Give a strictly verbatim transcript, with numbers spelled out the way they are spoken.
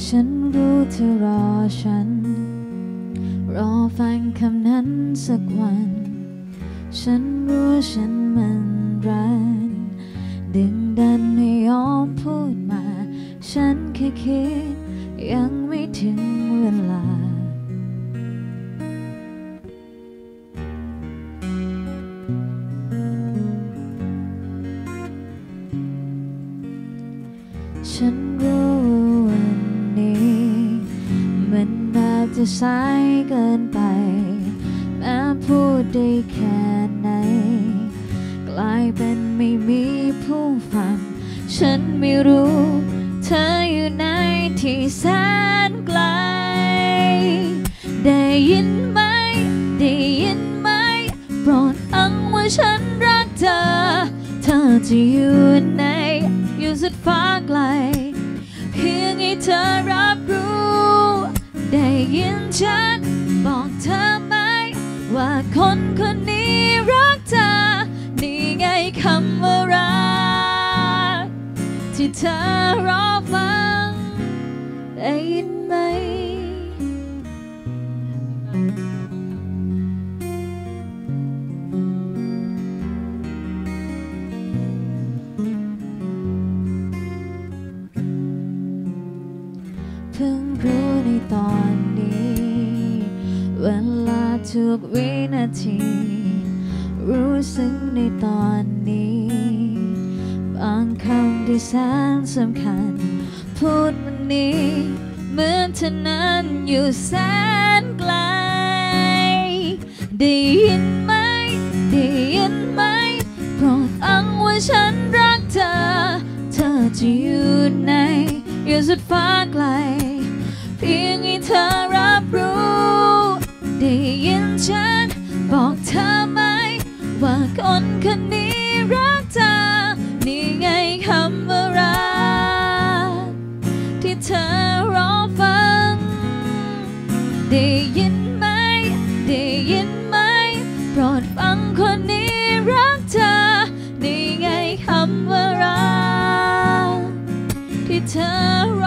ฉันรู้เธอรอฉันรอฟังคำนั้นสักวันฉันรู้ว่าฉันมันรันดึงดันไม่ยอมพูดมาฉันแค่คิดยังไม่ถึงเวลาฉันรู้วันนี้มันอาจจะสายเกินไปแม้พูดได้แค่ไหนกลายเป็นไม่มีผู้ฟังฉันไม่รู้เธออยู่ในที่แสนไกลได้ยินไหมได้ยินไหมโปรดฟังว่าฉันรักเธอเธอจะอยู่ในอยู่สุดฟ้าไกลเพียงให้เธอรับรู้ได้ยินฉันบอกเธอไหมว่าคนคนนี้รักเธอนี่ไงคำว่ารักที่เธอรอฟังได้ยินไหมเพิ่งรู้ในตอนนี้เวลาทุกวินาทีรู้สึกในตอนนี้บางคำที่แสนสำคัญพูดวันนี้เหมือนเธอนั้นอยู่แสนไกลได้ยินไหมได้ยินไหมโปรดฟังว่าฉันรักเธอเธอจะอยู่ในอยู่สุดฟ้าไกลเพียงให้เธอรับรู้ได้ยินฉันบอกเธอไหมว่าคนคนนี้รักเธอนี่ไงคำว่ารักที่เธอรอฟังได้ยินไหมได้ยินไหมโปรดฟังคนนี้รักเธอนี่ไงคำว่ารักที่เธอ